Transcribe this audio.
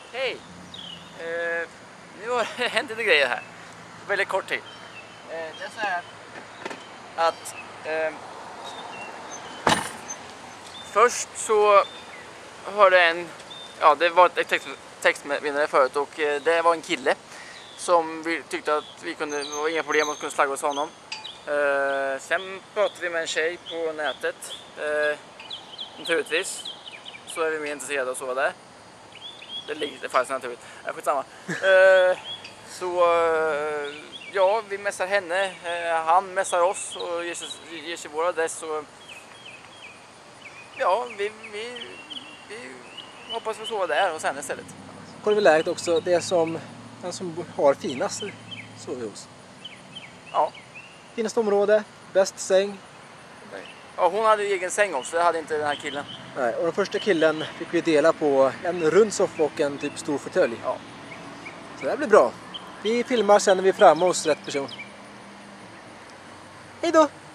Hej! Nu har det hänt lite grejer här. Väldigt kort tid. Det är så här att först så hörde en, ja det var ett textmeddelande förut och det var en kille som vi tyckte att vi kunde, det var inga problem att kunna slagga hos honom. Sen pratade vi med en tjej på nätet. Naturligtvis så är vi mer intresserade av att sova där. Det fanns naturligt. Skitsamma. Ja, vi mässar henne. Han mässar oss och ger sig vår adress. Och, ja, vi hoppas få sova där och sen istället. Kolla vi läget också. Det är som den som har finast sover hos. Ja. Finaste område, bäst säng. Ja, hon hade egen säng också, det hade inte den här killen. Nej, och den första killen fick vi dela på en rund soffa och en typ stor fåtölj. Ja. Så det här blir bra. Vi filmar sen när vi är framme hos rätt person. Hej då!